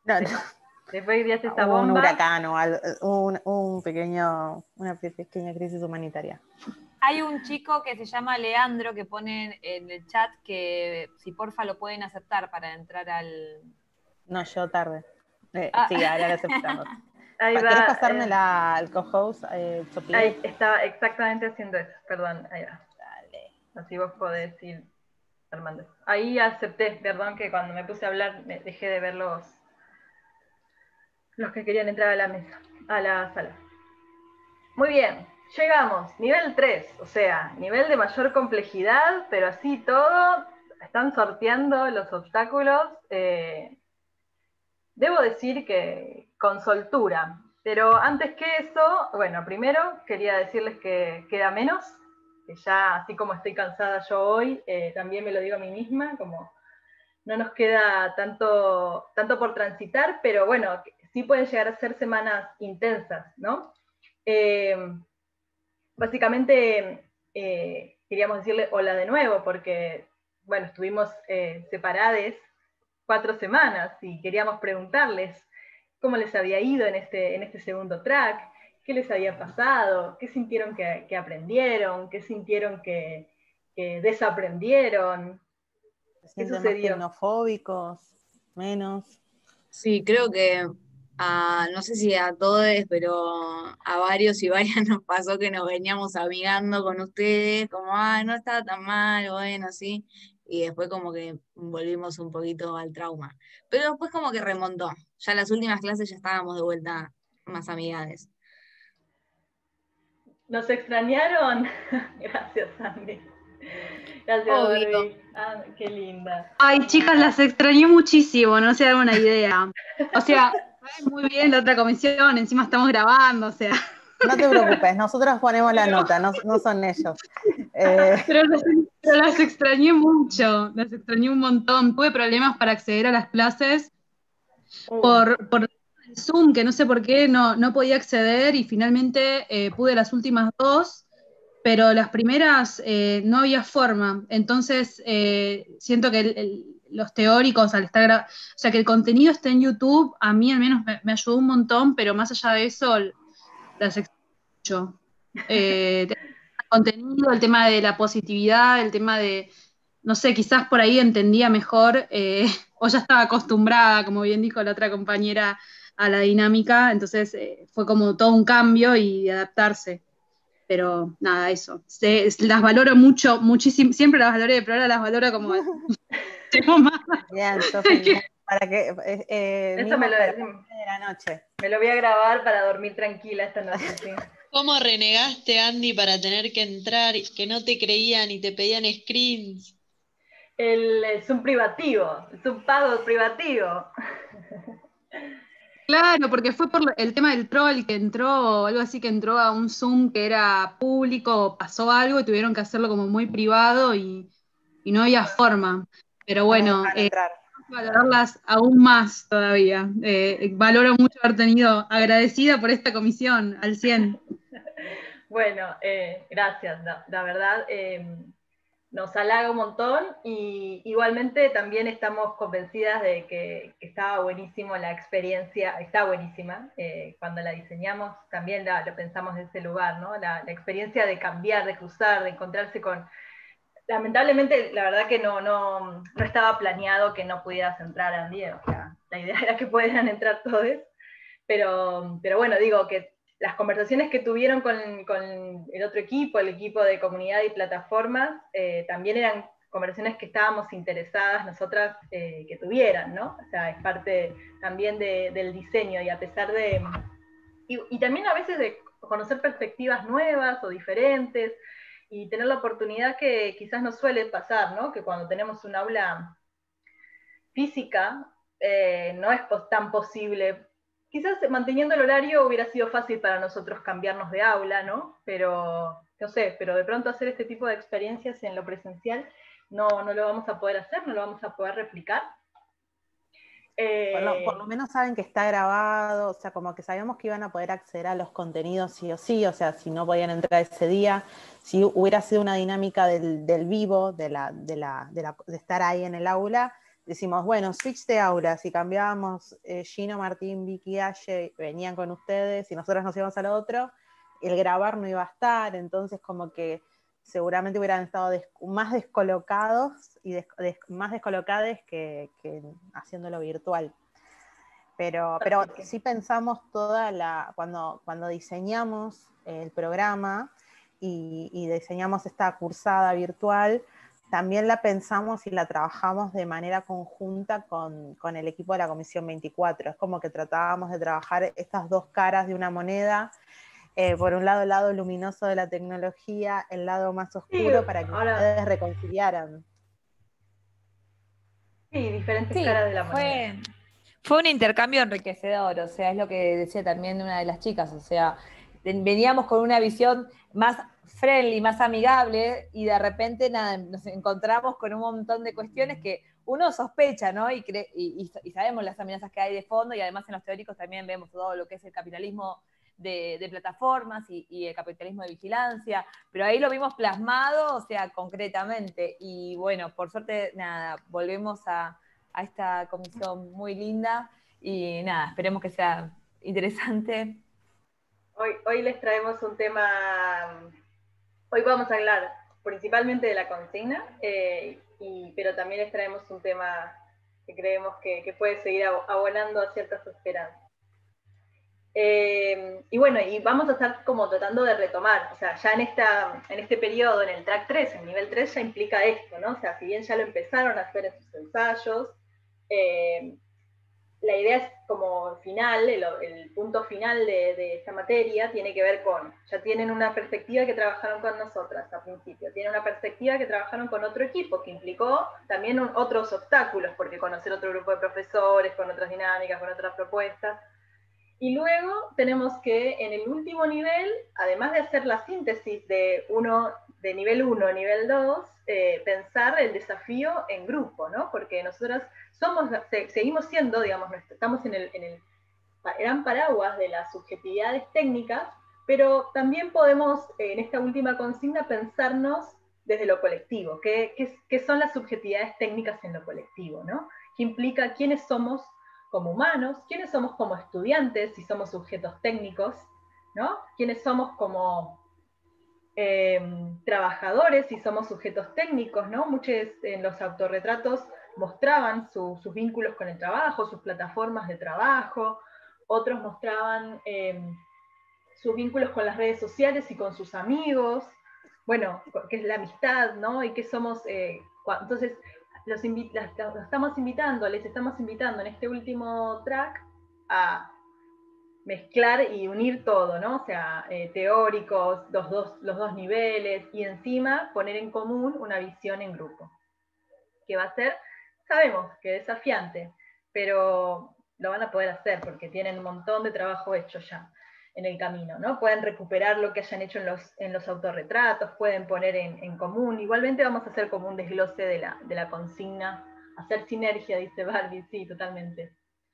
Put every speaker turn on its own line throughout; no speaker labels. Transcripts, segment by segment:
No, no.
Después grillaste esta
Un
bomba.
huracán o algo, una pequeña crisis humanitaria.
Hay un chico que se llama Leandro que pone en el chat que si porfa lo pueden aceptar para entrar al...
No, yo tarde. Sí, ahora lo aceptamos.
Ahí
¿Querés
va,
pasarme al co-host, Sofía?
ahí estaba exactamente haciendo eso, perdón, ahí va.
Dale.
Así vos podés ir armando. Ahí acepté, perdón que cuando me puse a hablar dejé de ver los que querían entrar a la mesa, a la sala. Muy bien, llegamos, nivel 3, o sea, nivel de mayor complejidad, pero así todo, están sorteando los obstáculos. Debo decir que con soltura, pero antes que eso, bueno, primero quería decirles que queda menos, que ya así como estoy cansada yo hoy, también me lo digo a mí misma, como no nos queda tanto por transitar, pero bueno, sí pueden llegar a ser semanas intensas, ¿no? Básicamente queríamos decirle hola de nuevo, porque, bueno, estuvimos separades 4 semanas y queríamos preguntarles cómo les había ido en este segundo track, qué les había pasado, qué sintieron que aprendieron, qué sintieron que desaprendieron.
¿Se
¿Qué
sienten más
sucedió?
tecnofóbicos? ¿Menos?
Sí, creo que no sé si a todos, pero a varios y varias nos pasó que nos veníamos amigando con ustedes, como, no estaba tan mal, bueno, sí, y después como que volvimos un poquito al trauma. Pero después como que remontó, ya las últimas clases ya estábamos de vuelta más amigables.
¿Nos extrañaron? Gracias, Andy. Gracias,
Obvio.
Barbie. Qué linda.
Ay, chicas, las extrañé muchísimo, no se dan una idea. O sea, saben muy bien la otra comisión, encima estamos grabando, o sea.
No te preocupes, nosotros ponemos la nota, no son ellos.
Pero las extrañé mucho, las extrañé un montón. Tuve problemas para acceder a las clases por el Zoom, que no sé por qué no podía acceder y finalmente pude las últimas 2, pero las primeras no había forma. Entonces siento que los teóricos al estar o sea, que el contenido esté en YouTube, a mí al menos me ayudó un montón, pero más allá de eso, las extraño. El contenido, el tema de la positividad, el tema de, no sé, quizás por ahí entendía mejor, o ya estaba acostumbrada, como bien dijo la otra compañera, a la dinámica, entonces fue como todo un cambio y de adaptarse. Pero nada, eso. Las valoro mucho, muchísimo, siempre las valoré, pero ahora las valoro como más.
Bien, Sofía, para que
Eso me lo,
para de la noche.
me lo voy a grabar para dormir tranquila esta noche, sí.
¿Cómo renegaste, Andy, para tener que entrar, que no te creían y te pedían screens?
El Zoom privativo, el Zoom pago privativo.
Claro, porque fue por el tema del troll que entró, algo así que entró a un Zoom que era público, pasó algo y tuvieron que hacerlo como muy privado y no había forma. Pero bueno, valorarlas aún más todavía. Valoro mucho haber tenido, agradecida por esta comisión, al 100.
Bueno, gracias, la verdad nos halaga un montón y igualmente también estamos convencidas de que estaba buenísimo la experiencia, está buenísima, cuando la diseñamos también lo pensamos desde ese lugar, ¿no? La experiencia de cambiar, de cruzar, de encontrarse con... Lamentablemente, la verdad que no estaba planeado que no pudieras entrar, Andy, o sea, la idea era que pudieran entrar todos, pero bueno, digo que las conversaciones que tuvieron con el otro equipo, el equipo de comunidad y plataformas, también eran conversaciones que estábamos interesadas nosotras que tuvieran, ¿no? O sea, es parte también del diseño y a pesar de... Y también a veces de conocer perspectivas nuevas o diferentes y tener la oportunidad que quizás nos suele pasar, ¿no? Que cuando tenemos un aula física no es tan posible. Quizás manteniendo el horario hubiera sido fácil para nosotros cambiarnos de aula, ¿no? Pero, no sé, pero de pronto hacer este tipo de experiencias en lo presencial no lo vamos a poder hacer, no lo vamos a poder replicar.
Por lo menos saben que está grabado, o sea, como que sabíamos que iban a poder acceder a los contenidos sí o sí, o sea, si no podían entrar ese día, si hubiera sido una dinámica del vivo, de estar ahí en el aula, decimos, bueno, switch de aulas, y cambiábamos Gino, Martín, Vicky, Aye, venían con ustedes, y nosotros nos íbamos al otro, el grabar no iba a estar, entonces como que seguramente hubieran estado más descolocados y más descolocados que haciéndolo virtual. Pero sí pensamos cuando diseñamos el programa y diseñamos esta cursada virtual, también la pensamos y la trabajamos de manera conjunta con el equipo de la Comisión 24. Es como que tratábamos de trabajar estas dos caras de una moneda, por un lado el lado luminoso de la tecnología, el lado más oscuro, para que ustedes reconciliaran.
Sí, diferentes caras de la moneda.
Fue un intercambio enriquecedor, o sea, es lo que decía también una de las chicas, o sea, veníamos con una visión más friendly, más amigable, y de repente nada, nos encontramos con un montón de cuestiones que uno sospecha, ¿no? Y sabemos las amenazas que hay de fondo, y además en los teóricos también vemos todo lo que es el capitalismo de plataformas y el capitalismo de vigilancia, pero ahí lo vimos plasmado, o sea, concretamente, y bueno, por suerte, nada, volvemos a esta comisión muy linda, y nada, esperemos que sea interesante.
Hoy les traemos un tema, hoy vamos a hablar principalmente de la consigna, pero también les traemos un tema que creemos que puede seguir abonando a ciertas esperanzas. Y bueno, y vamos a estar como tratando de retomar, o sea, ya en este periodo, en el track 3, en nivel 3 ya implica esto, ¿no? O sea, si bien ya lo empezaron a hacer en sus ensayos, la idea es como final, el punto final de esta materia tiene que ver con, ya tienen una perspectiva que trabajaron con nosotras al principio, tienen una perspectiva que trabajaron con otro equipo, que implicó también otros obstáculos, porque conocer otro grupo de profesores, con otras dinámicas, con otras propuestas. Y luego tenemos que en el último nivel, además de hacer la síntesis de nivel 1 a nivel 2, pensar el desafío en grupo, ¿no? Porque nosotras seguimos siendo, digamos, estamos en el gran paraguas de las subjetividades técnicas, pero también podemos, en esta última consigna, pensarnos desde lo colectivo, qué son las subjetividades técnicas en lo colectivo, ¿no? ¿Qué implica quiénes somos como humanos, quiénes somos como estudiantes, si somos sujetos técnicos, ¿no? Quiénes somos como trabajadores, si somos sujetos técnicos, ¿no? Muchos en los autorretratos mostraban sus vínculos con el trabajo, sus plataformas de trabajo, otros mostraban sus vínculos con las redes sociales y con sus amigos, bueno, qué es la amistad, ¿no? Y qué somos, entonces les estamos invitando en este último track a mezclar y unir todo, ¿no? O sea, teóricos, los dos niveles, y encima poner en común una visión en grupo, que va a ser, sabemos que desafiante, pero lo van a poder hacer porque tienen un montón de trabajo hecho ya en el camino, ¿no? Pueden recuperar lo que hayan hecho en los autorretratos, pueden poner en común, igualmente vamos a hacer como un desglose de la consigna, hacer sinergia, dice Barbie, sí, totalmente.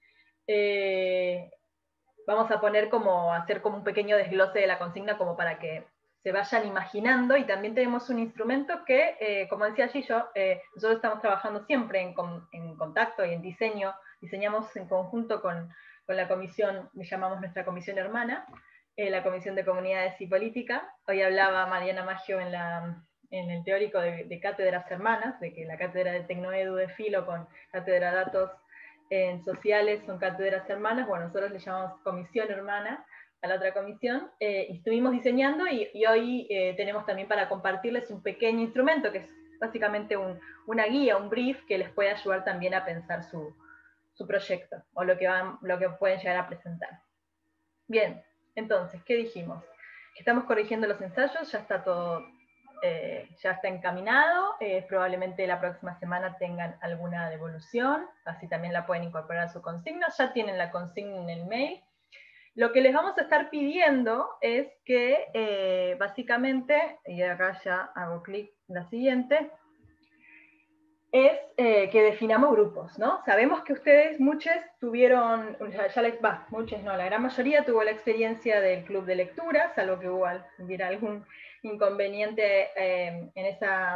Vamos a hacer como un pequeño desglose de la consigna como para que se vayan imaginando, y también tenemos un instrumento que, como decía Gillo, nosotros estamos trabajando siempre en contacto y en diseño, diseñamos en conjunto con la comisión, le llamamos nuestra comisión hermana, la Comisión de Comunidades y Política. Hoy hablaba Mariana Maggio en el teórico de cátedras hermanas, de que la cátedra de Tecnoedu de Filo con cátedra de datos en sociales son cátedras hermanas. Bueno, nosotros le llamamos comisión hermana a la otra comisión, y estuvimos diseñando, y hoy tenemos también para compartirles un pequeño instrumento que es básicamente una guía, un brief que les puede ayudar también a pensar su proyecto o lo que pueden llegar a presentar. Bien, entonces, ¿qué dijimos? Estamos corrigiendo los ensayos, ya está todo, ya está encaminado, probablemente la próxima semana tengan alguna devolución, así también la pueden incorporar a su consigna, ya tienen la consigna en el mail. Lo que les vamos a estar pidiendo es que, básicamente, y acá ya hago clic en la siguiente, es que definamos grupos, ¿no? Sabemos que ustedes, muchos tuvieron, muchos no, la gran mayoría tuvo la experiencia del club de lectura, salvo que hubiera algún inconveniente en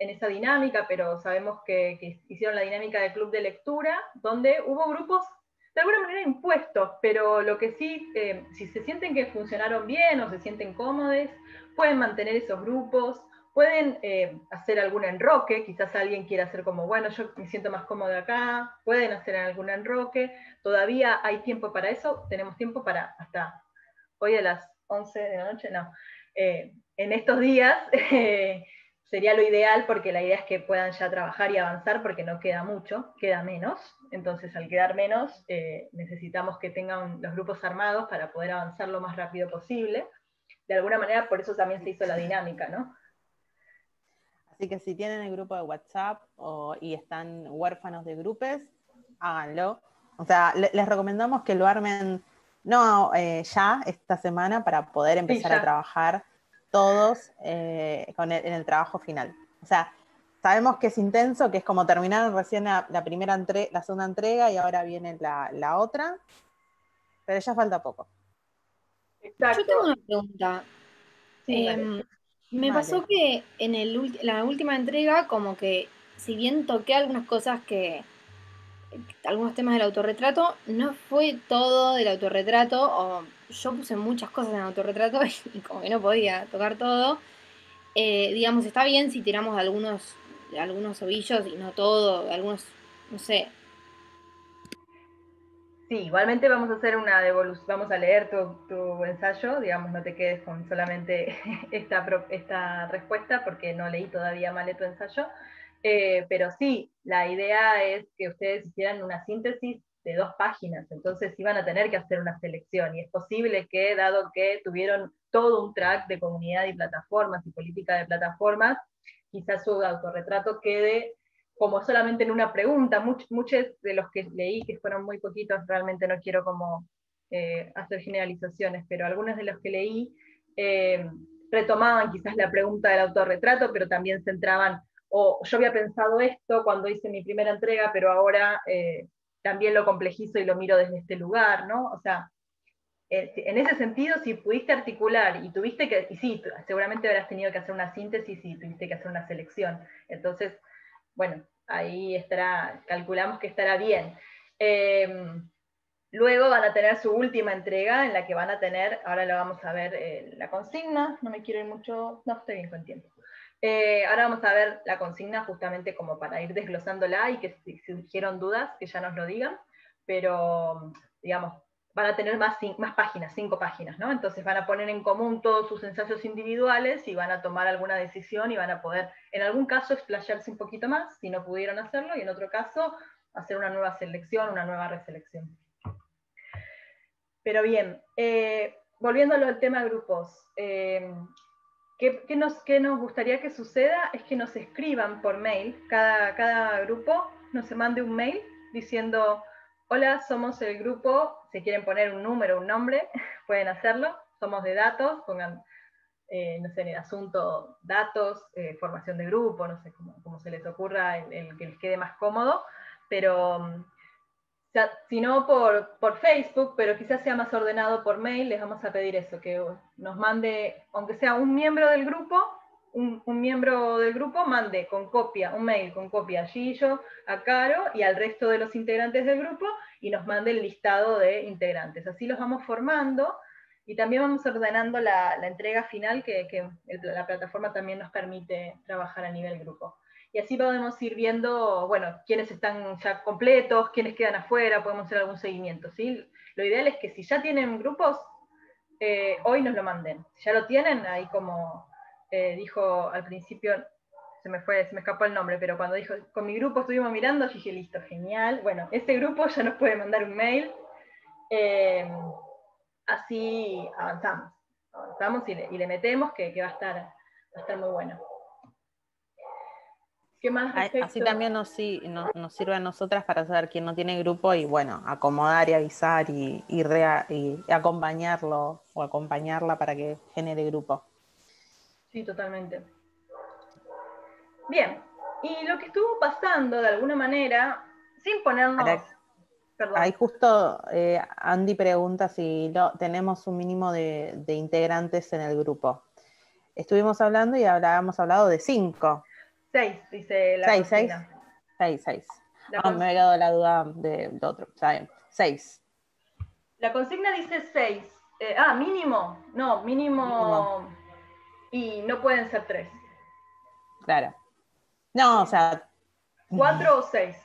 en esa dinámica, pero sabemos que hicieron la dinámica de club de lectura, donde hubo grupos de alguna manera impuestos, pero lo que sí, si se sienten que funcionaron bien o se sienten cómodos, pueden mantener esos grupos, pueden hacer algún enroque, quizás alguien quiera hacer como, bueno, yo me siento más cómodo acá, pueden hacer algún enroque, todavía hay tiempo para eso, tenemos tiempo para hasta hoy a las 11 de la noche, no, en estos días sería lo ideal, porque la idea es que puedan ya trabajar y avanzar, porque no queda mucho, queda menos, entonces al quedar menos necesitamos que tengan los grupos armados para poder avanzar lo más rápido posible. De alguna manera por eso también se hizo la dinámica, ¿no?
Así que si tienen el grupo de WhatsApp y están huérfanos de grupos, háganlo. O sea, les recomendamos que lo armen ya esta semana para poder empezar a trabajar todos en el trabajo final. O sea, sabemos que es intenso, que es como terminaron recién la segunda entrega y ahora viene la otra, pero ya falta poco.
Exacto.
Yo tengo una pregunta.
Sí,
me pasó que en la última entrega, como que si bien toqué algunas cosas algunos temas del autorretrato, no fue todo del autorretrato, o yo puse muchas cosas en el autorretrato y como que no podía tocar todo. Digamos, está bien si tiramos algunos ovillos y no todo, algunos, no sé.
Sí, igualmente vamos a hacer una devolución, vamos a leer tu ensayo, digamos, no te quedes con solamente esta respuesta, porque no leí todavía mal tu ensayo, pero sí, la idea es que ustedes hicieran una síntesis de 2 páginas, entonces iban a tener que hacer una selección, y es posible que, dado que tuvieron todo un track de comunidad y plataformas y política de plataformas, quizás su autorretrato quede como solamente en una pregunta. Muchos de los que leí, que fueron muy poquitos, realmente no quiero como hacer generalizaciones, pero algunos de los que leí retomaban quizás la pregunta del autorretrato, pero también centraban, yo había pensado esto cuando hice mi primera entrega, pero ahora también lo complejizo y lo miro desde este lugar, ¿no? O sea, en ese sentido, si pudiste articular y tuviste que, y sí, seguramente habrás tenido que hacer una síntesis y tuviste que hacer una selección. Entonces, bueno, ahí estará, calculamos que estará bien. Luego van a tener su última entrega, en la que van a tener, ahora la vamos a ver, la consigna, no me quiero ir mucho, no, estoy bien con tiempo. Ahora vamos a ver la consigna justamente como para ir desglosándola, y que si surgieron dudas, que ya nos lo digan, pero digamos, van a tener más páginas, 5 páginas, ¿no? Entonces van a poner en común todos sus ensayos individuales y van a tomar alguna decisión y van a poder, en algún caso, explayarse un poquito más, si no pudieron hacerlo, y en otro caso, hacer una nueva selección, una nueva reselección. Pero bien, volviendo al tema de grupos, ¿qué nos gustaría que suceda? Es que nos escriban por mail, cada grupo nos mande un mail diciendo: hola, somos el grupo, si quieren poner un número, un nombre, pueden hacerlo, somos de datos, pongan, no sé, en el asunto datos, formación de grupo, no sé, como se les ocurra, el que les quede más cómodo, pero si no por Facebook, pero quizás sea más ordenado por mail, les vamos a pedir eso, que nos mande, aunque sea un miembro del grupo, un miembro del grupo mande con copia, un mail con copia a Gillo, a Caro y al resto de los integrantes del grupo, y nos mande el listado de integrantes. Así los vamos formando, y también vamos ordenando la entrega final, que la plataforma también nos permite trabajar a nivel grupo. Y así podemos ir viendo, bueno, quiénes están ya completos, quiénes quedan afuera, podemos hacer algún seguimiento, ¿sí? Lo ideal es que si ya tienen grupos, hoy nos lo manden. Si ya lo tienen, ahí como dijo al principio, se me escapó el nombre, pero cuando dijo, con mi grupo estuvimos mirando, yo dije, listo, genial. Bueno, ese grupo ya nos puede mandar un mail, así avanzamos y le metemos, que va a estar muy bueno. ¿Qué más respecto?
Así también nos sirve a nosotras para saber quién no tiene grupo y, bueno, acomodar y avisar y acompañarlo o acompañarla para que genere grupo.
Sí, totalmente. Bien, y lo que estuvo pasando de alguna manera, sin ponernos... Perdón.
Ahí justo Andy pregunta si tenemos un mínimo de integrantes en el grupo. Estuvimos hablando y habíamos hablado de 5.
6, dice la
6, 6.
consigna.
6, 6.
La
Me había quedado la duda de otro. Está bien. 6.
La consigna dice 6. Mínimo. No, mínimo. Y no pueden ser 3.
Claro. No, o sea.
4 o 6.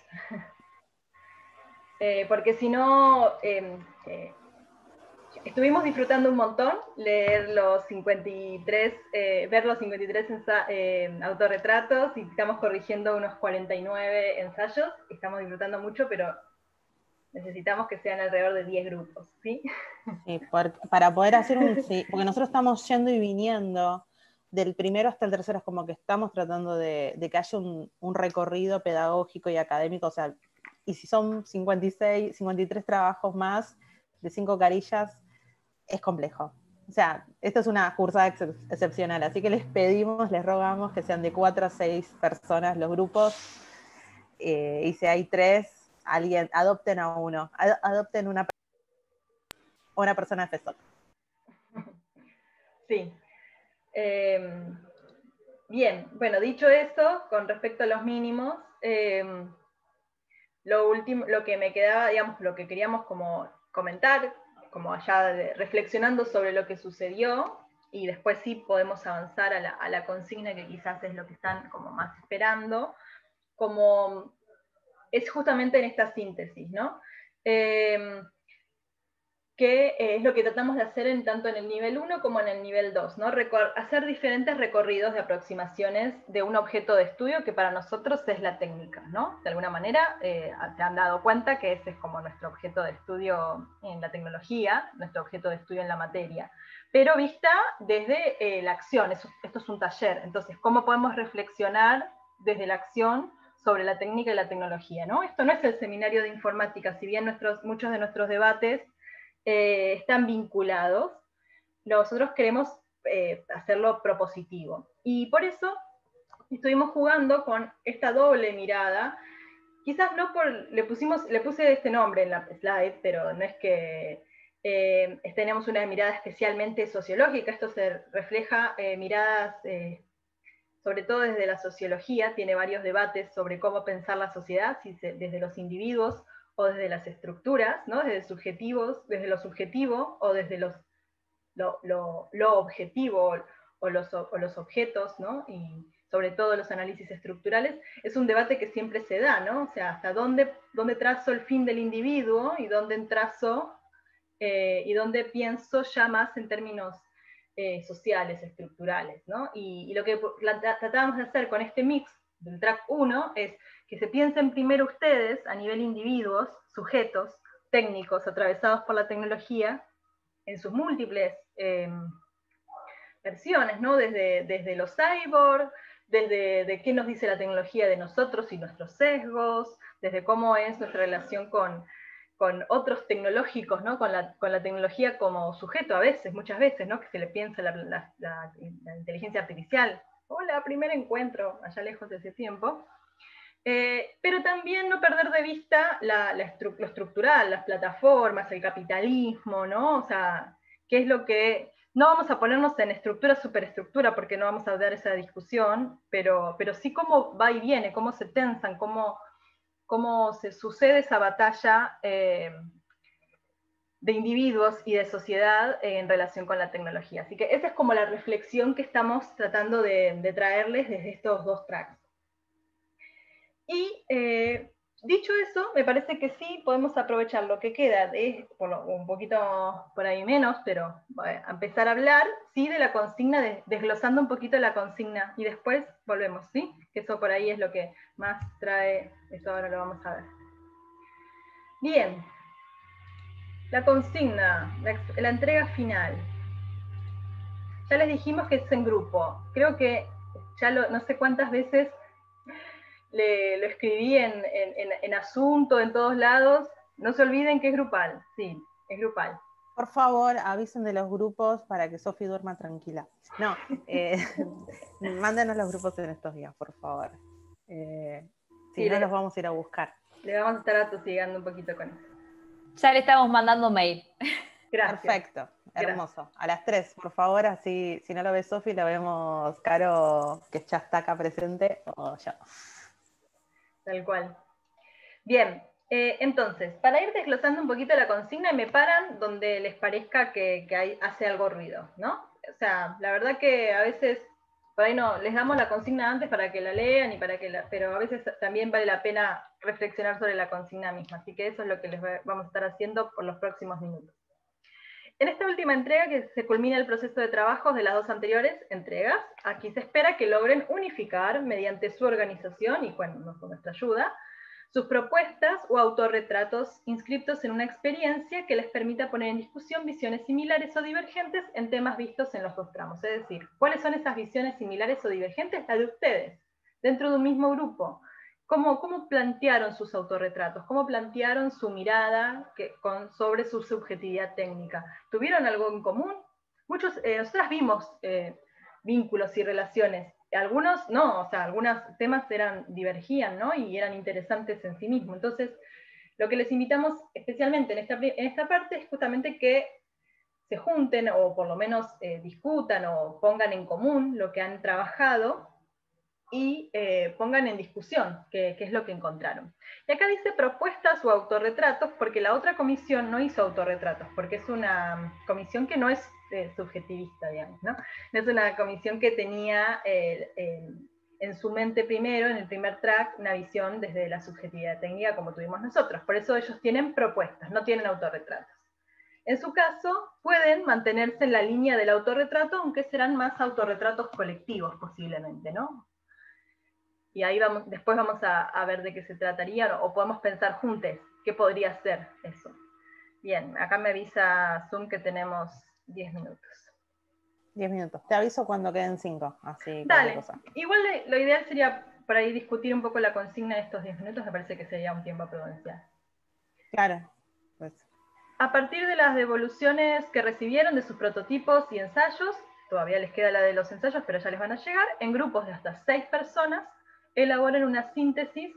Porque si no, estuvimos disfrutando un montón leer los 53, ver los 53 autorretratos, y estamos corrigiendo unos 49 ensayos. Estamos disfrutando mucho, pero necesitamos que sean alrededor de 10 grupos, ¿sí?
Sí, para poder hacer porque nosotros estamos yendo y viniendo del primero hasta el tercero, es como que estamos tratando de que haya un recorrido pedagógico y académico, o sea, y si son 56, 53 trabajos más de 5 carillas, es complejo. O sea, esta es una cursada excepcional, así que les pedimos, les rogamos que sean de 4 a 6 personas los grupos, y si hay 3, adopten a uno, adopten una persona de FESOC.
Sí. Bien, bueno, dicho esto, con respecto a los mínimos, lo que me quedaba, digamos, lo que queríamos como comentar, como allá reflexionando sobre lo que sucedió, y después sí podemos avanzar a la consigna, que quizás es lo que están como más esperando, como es justamente en esta síntesis, ¿no? Que es lo que tratamos de hacer tanto en el nivel 1 como en el nivel 2, ¿no? Hacer diferentes recorridos de aproximaciones de un objeto de estudio que para nosotros es la técnica, ¿no? De alguna manera se han dado cuenta que ese es como nuestro objeto de estudio en la tecnología, nuestro objeto de estudio en la materia, pero vista desde la acción. Esto es un taller, entonces, ¿cómo podemos reflexionar desde la acción sobre la técnica y la tecnología, ¿no? Esto no es el seminario de informática, si bien muchos de nuestros debates están vinculados, nosotros queremos hacerlo propositivo. Y por eso estuvimos jugando con esta doble mirada. Quizás no le puse este nombre en la slide, pero no es que tenemos una mirada especialmente sociológica. Esto se refleja miradas, sobre todo desde la sociología, tiene varios debates sobre cómo pensar la sociedad, desde los individuos o desde las estructuras, ¿no? Desde lo subjetivo o desde lo objetivo o los objetos, ¿no? Y sobre todo los análisis estructurales. Es un debate que siempre se da, ¿no? O sea, hasta dónde trazo el fin del individuo y dónde pienso ya más en términos sociales, estructurales, ¿no? Y lo que tratábamos de hacer con este mix del track 1 es que se piensen primero ustedes a nivel individuos, sujetos, técnicos, atravesados por la tecnología, en sus múltiples versiones, ¿no? Desde los cyborg, desde qué nos dice la tecnología de nosotros y nuestros sesgos, desde cómo es nuestra relación con otros tecnológicos, ¿no? Con la tecnología como sujeto a veces, muchas veces, ¿no? Que se le piensa la inteligencia artificial. Hola, primer encuentro, allá lejos de ese tiempo. Pero también no perder de vista lo estructural, las plataformas, el capitalismo, ¿no? O sea, qué es lo que... No vamos a ponernos en estructura, superestructura, porque no vamos a dar esa discusión, pero sí cómo va y viene, cómo se tensan, cómo se sucede esa batalla de individuos y de sociedad en relación con la tecnología. Así que esa es como la reflexión que estamos tratando de traerles desde estos dos tracks. Y dicho eso, me parece que sí podemos aprovechar lo que queda, un poquito por ahí menos, pero empezar a hablar, sí, de la consigna, desglosando un poquito la consigna, y después volvemos, ¿sí? Que eso por ahí es lo que más trae, eso ahora lo vamos a ver. Bien, la consigna, la entrega final. Ya les dijimos que es en grupo. Creo que ya no sé cuántas veces lo escribí en asunto, en todos lados. No se olviden que es grupal. Sí, es grupal.
Por favor, avisen de los grupos para que Sofi duerma tranquila. No, mándenos los grupos en estos días, por favor. Si no, los vamos a ir a buscar.
Le vamos a estar atosigando un poquito con eso.
Ya le estamos mandando mail.
Gracias.
Perfecto. hermoso. A las 3, por favor, así, si no lo ve Sofi, lo vemos Caro, que ya está acá presente, o yo.
Tal cual. Bien, entonces, para ir desglosando un poquito la consigna, me paran donde les parezca que hace algo ruido, ¿no? O sea, la verdad que a veces, por ahí no, les damos la consigna antes para que la lean, pero a veces también vale la pena reflexionar sobre la consigna misma, así que eso es lo que les vamos a estar haciendo por los próximos minutos. En esta última entrega, que se culmina el proceso de trabajos de las dos anteriores entregas, aquí se espera que logren unificar, mediante su organización y con nuestra ayuda, sus propuestas o autorretratos inscriptos en una experiencia que les permita poner en discusión visiones similares o divergentes en temas vistos en los dos tramos. Es decir, ¿cuáles son esas visiones similares o divergentes? Las de ustedes, dentro de un mismo grupo. ¿Cómo plantearon sus autorretratos? ¿Cómo plantearon su mirada sobre su subjetividad técnica? ¿Tuvieron algo en común? Nosotras vimos vínculos y relaciones. Algunos no, o sea, algunos temas divergían, ¿no? Y eran interesantes en sí mismos. Entonces, lo que les invitamos especialmente en esta parte es justamente que se junten o por lo menos discutan o pongan en común lo que han trabajado y pongan en discusión qué es lo que encontraron. Y acá dice propuestas o autorretratos, porque la otra comisión no hizo autorretratos, porque es una comisión que no es subjetivista, digamos, ¿no? Es una comisión que tenía en su mente primero, en el primer track, una visión desde la subjetividad técnica como tuvimos nosotros. Por eso ellos tienen propuestas, no tienen autorretratos. En su caso, pueden mantenerse en la línea del autorretrato, aunque serán más autorretratos colectivos posiblemente, ¿no? Y ahí después vamos a ver de qué se trataría, o podemos pensar juntos qué podría ser eso. Bien, acá me avisa Zoom que tenemos 10 minutos.
10 minutos. Te aviso cuando queden 5, así.
Dale,
cosa.
Igual lo ideal sería por ahí discutir un poco la consigna de estos 10 minutos, me parece que sería un tiempo prudencial.
Claro. Pues.
A partir de las devoluciones que recibieron de sus prototipos y ensayos, todavía les queda la de los ensayos, pero ya les van a llegar, en grupos de hasta 6 personas, elaboran una síntesis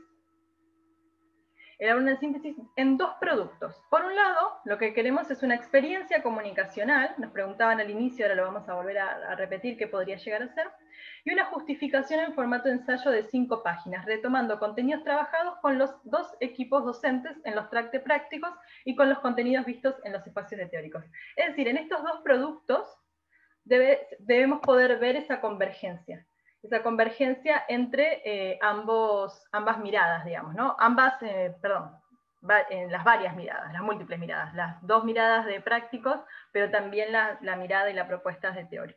en 2 productos. Por un lado, lo que queremos es una experiencia comunicacional, nos preguntaban al inicio, ahora lo vamos a volver a repetir qué podría llegar a ser, y una justificación en formato de ensayo de 5 páginas, retomando contenidos trabajados con los 2 equipos docentes en los tracts prácticos y con los contenidos vistos en los espacios de teóricos. Es decir, en estos 2 productos debemos poder ver esa convergencia entre ambas miradas, digamos, ¿no? Las varias miradas, las múltiples miradas, las 2 miradas de prácticos, pero también la mirada y la propuesta de teóricos.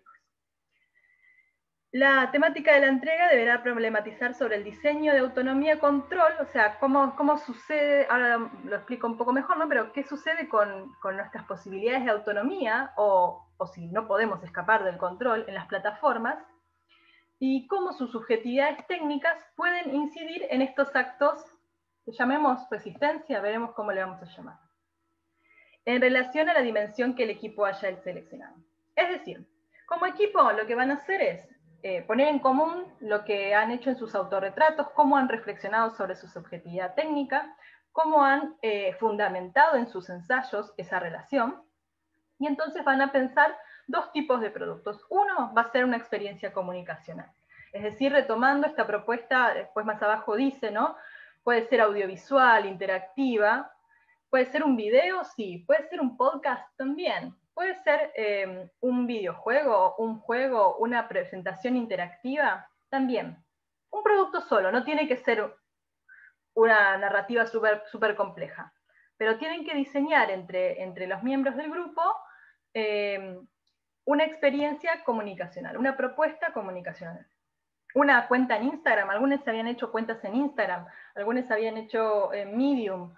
La temática de la entrega deberá problematizar sobre el diseño de autonomía-control, o sea, cómo sucede, ahora lo explico un poco mejor, ¿no? Pero qué sucede con nuestras posibilidades de autonomía, o si no podemos escapar del control en las plataformas, y cómo sus subjetividades técnicas pueden incidir en estos actos que llamemos resistencia, veremos cómo le vamos a llamar, en relación a la dimensión que el equipo haya seleccionado. Es decir, como equipo lo que van a hacer es poner en común lo que han hecho en sus autorretratos, cómo han reflexionado sobre su subjetividad técnica, cómo han fundamentado en sus ensayos esa relación, y entonces van a pensar 2 tipos de productos. Uno va a ser una experiencia comunicacional, es decir, retomando esta propuesta, después más abajo dice, ¿no? Puede ser audiovisual, interactiva, puede ser un video, sí, puede ser un podcast también, puede ser un videojuego, un juego, una presentación interactiva también. Un producto solo, no tiene que ser una narrativa súper compleja, pero tienen que diseñar entre los miembros del grupo una experiencia comunicacional, una propuesta comunicacional. Una cuenta en Instagram, algunos habían hecho cuentas en Instagram, algunos habían hecho Medium,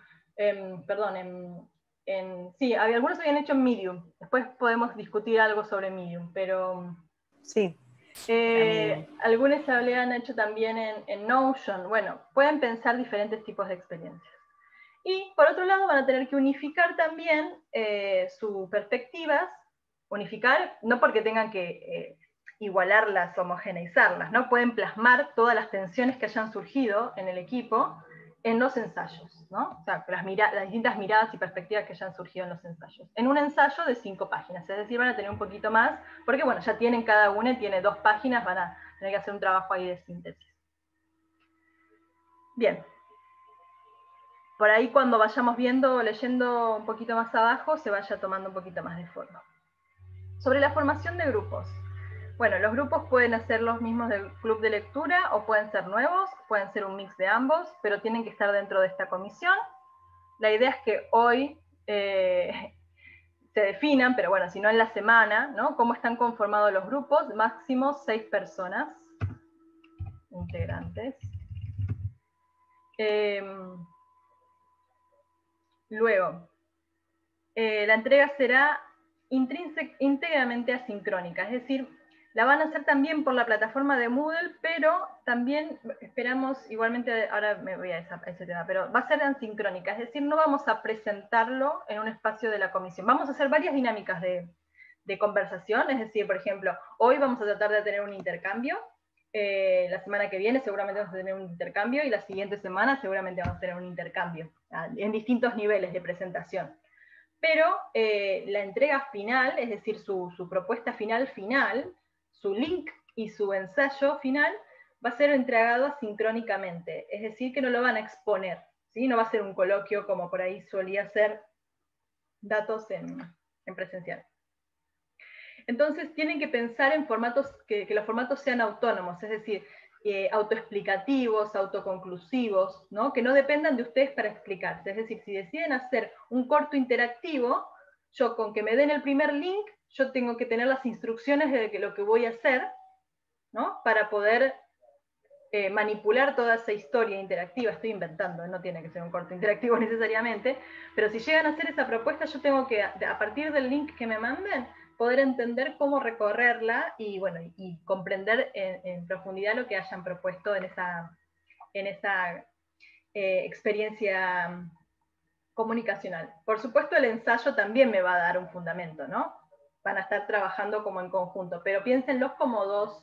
algunos habían hecho en Medium, después podemos discutir algo sobre Medium, pero
sí.
Algunos habían hecho también en Notion. Bueno, pueden pensar diferentes tipos de experiencias. Y por otro lado van a tener que unificar también sus perspectivas, unificar, no porque tengan que igualarlas, homogeneizarlas, ¿no? Pueden plasmar todas las tensiones que hayan surgido en el equipo en los ensayos, ¿no? O sea, las distintas miradas y perspectivas que ya han surgido en los ensayos. En un ensayo de 5 páginas, es decir, van a tener un poquito más, porque bueno, ya tienen cada una, tiene 2 páginas, van a tener que hacer un trabajo ahí de síntesis. Bien. Por ahí cuando vayamos viendo, leyendo un poquito más abajo, se vaya tomando un poquito más de forma. Sobre la formación de grupos. Bueno, los grupos pueden ser los mismos del club de lectura o pueden ser nuevos, pueden ser un mix de ambos, pero tienen que estar dentro de esta comisión. La idea es que hoy se definan, pero bueno, si no en la semana, ¿no? Cómo están conformados los grupos, máximo 6 personas integrantes. Luego, la entrega será íntegramente asincrónica, es decir, la van a hacer también por la plataforma de Moodle, pero también esperamos, igualmente, ahora me voy a ese tema, pero va a ser asincrónica, es decir, no vamos a presentarlo en un espacio de la comisión. Vamos a hacer varias dinámicas de conversación, es decir, por ejemplo, hoy vamos a tratar de tener un intercambio, la semana que viene seguramente vamos a tener un intercambio, y la siguiente semana seguramente vamos a tener un intercambio, en distintos niveles de presentación. Pero la entrega final, es decir, su propuesta final, su link y su ensayo final, va a ser entregado asincrónicamente, es decir, que no lo van a exponer, ¿sí? No va a ser un coloquio como por ahí solía ser datos en presencial. Entonces tienen que pensar en formatos, que los formatos sean autónomos, es decir, autoexplicativos, autoconclusivos, ¿no? Que no dependan de ustedes para explicarse. Es decir, si deciden hacer un corto interactivo, yo con que me den el primer link, yo tengo que tener las instrucciones de lo que voy a hacer, ¿no? Para poder manipular toda esa historia interactiva. Estoy inventando, no tiene que ser un corto interactivo necesariamente, pero si llegan a hacer esa propuesta, yo tengo que, a partir del link que me manden, poder entender cómo recorrerla y, bueno, y comprender en profundidad lo que hayan propuesto en esa experiencia comunicacional. Por supuesto, el ensayo también me va a dar un fundamento, ¿no? Van a estar trabajando como en conjunto, pero piénsenlos como dos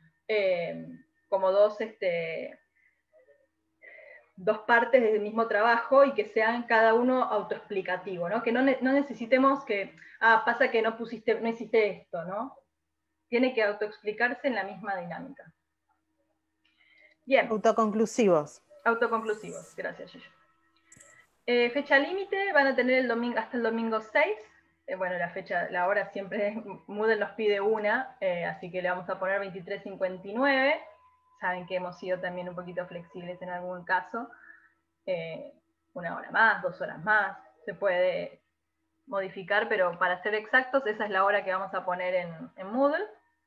partes del mismo trabajo y que sean cada uno autoexplicativo, ¿no? Que no necesitemos que, pasa que no hiciste esto, ¿no? Tiene que autoexplicarse en la misma dinámica. Bien.
Autoconclusivos.
Autoconclusivos, gracias, Yuyu. Fecha límite, van a tener hasta el domingo 6. Bueno, la hora siempre Moodle nos pide una, así que le vamos a poner 23:59. Saben que hemos sido también un poquito flexibles en algún caso. 1 hora más, 2 horas más, se puede modificar, pero para ser exactos, esa es la hora que vamos a poner en Moodle.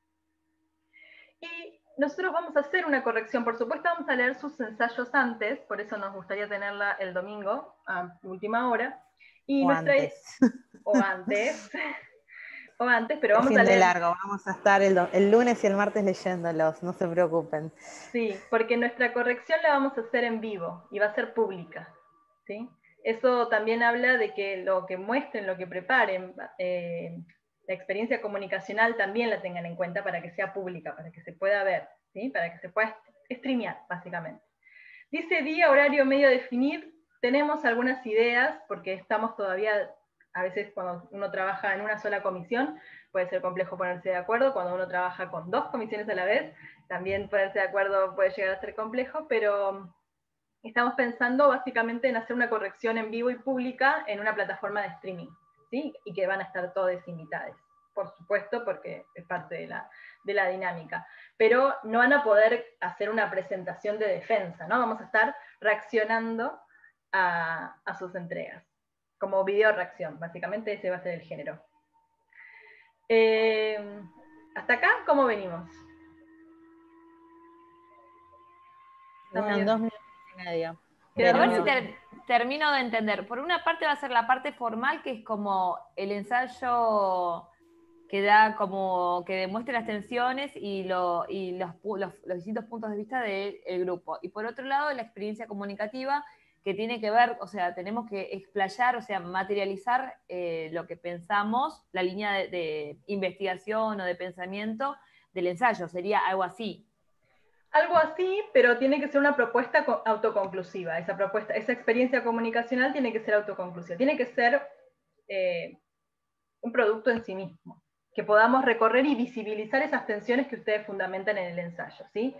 Y nosotros vamos a hacer una corrección, por supuesto vamos a leer sus ensayos antes, por eso nos gustaría tenerla el domingo a última hora. Y o antes, pero vamos a leer.
Largo, vamos a estar el lunes y el martes leyéndolos, no se preocupen.
Sí, porque nuestra corrección la vamos a hacer en vivo y va a ser pública, ¿sí? Eso también habla de que lo que muestren, lo que preparen, la experiencia comunicacional también la tengan en cuenta para que sea pública, para que se pueda ver, ¿sí? Para que se pueda streamear, básicamente. Dice día, horario, medio a definir. Tenemos algunas ideas, porque estamos todavía, a veces cuando uno trabaja en una sola comisión, puede ser complejo ponerse de acuerdo. Cuando uno trabaja con 2 comisiones a la vez, también ponerse de acuerdo puede llegar a ser complejo, pero estamos pensando básicamente en hacer una corrección en vivo y pública en una plataforma de streaming, ¿sí? Y que van a estar todos invitados, por supuesto, porque es parte de la dinámica. Pero no van a poder hacer una presentación de defensa, ¿no? Vamos a estar reaccionando a sus entregas, como video reacción, básicamente ese va a ser el género. Hasta acá, ¿cómo venimos?
Quedan 2 minutos y medio.
A ver si termino de entender. Por una parte va a ser la parte formal, que es como el ensayo que da como que demuestre las tensiones y los distintos puntos de vista del grupo. Y por otro lado, la experiencia comunicativa, que tiene que ver, o sea, tenemos que explayar, o sea, materializar lo que pensamos, la línea de investigación o de pensamiento del ensayo, sería algo así.
Algo así, pero tiene que ser una propuesta autoconclusiva. Esa experiencia comunicacional tiene que ser autoconclusiva. Tiene que ser un producto en sí mismo, que podamos recorrer y visibilizar esas tensiones que ustedes fundamentan en el ensayo, ¿sí?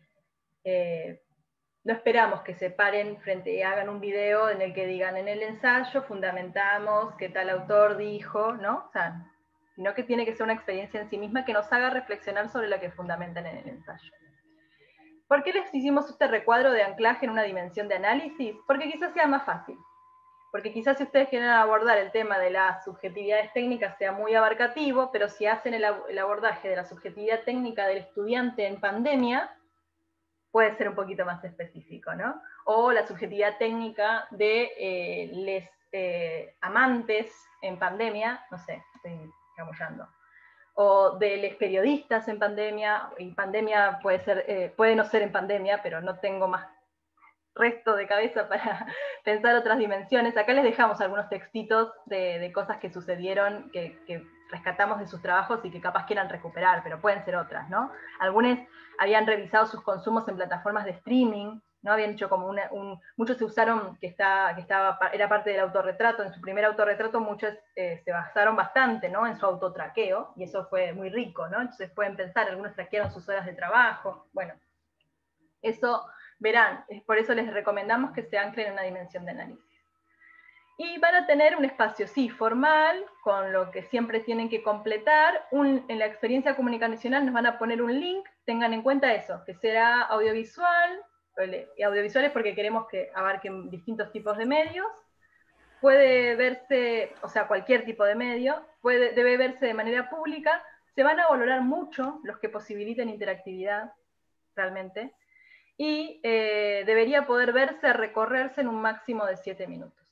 No esperamos que se paren frente y hagan un video en el que digan en el ensayo fundamentamos que tal autor dijo, ¿no? O sea, sino que tiene que ser una experiencia en sí misma que nos haga reflexionar sobre lo que fundamentan en el ensayo. ¿Por qué les hicimos este recuadro de anclaje en una dimensión de análisis? Porque quizás sea más fácil. Porque quizás si ustedes quieren abordar el tema de las subjetividades técnicas sea muy abarcativo, pero si hacen el abordaje de la subjetividad técnica del estudiante en pandemia, puede ser un poquito más específico, ¿no? O la subjetividad técnica de les amantes en pandemia, no sé, estoy chamullando. O de los periodistas en pandemia, y pandemia puede ser, puede no ser en pandemia, pero no tengo más resto de cabeza para pensar otras dimensiones. Acá les dejamos algunos textitos de cosas que sucedieron, que rescatamos de sus trabajos y que capaz quieran recuperar, pero pueden ser otras, ¿no? Algunos habían revisado sus consumos en plataformas de streaming, ¿no? Habían hecho como muchos se usaron, era parte del autorretrato, en su primer autorretrato muchos se basaron bastante, ¿no? En su autotraqueo, y eso fue muy rico, ¿no? Entonces pueden pensar, algunos traquearon sus horas de trabajo, bueno, eso verán, por eso les recomendamos que se anclen en una dimensión de análisis. Y van a tener un espacio, sí, formal, con lo que siempre tienen que completar. En la experiencia comunicacional nos van a poner un link, tengan en cuenta eso, que será audiovisual, y audiovisuales porque queremos que abarquen distintos tipos de medios. Puede verse, o sea, cualquier tipo de medio, debe verse de manera pública. Se van a valorar mucho los que posibiliten interactividad, realmente. Y debería poder recorrerse en un máximo de 7 minutos.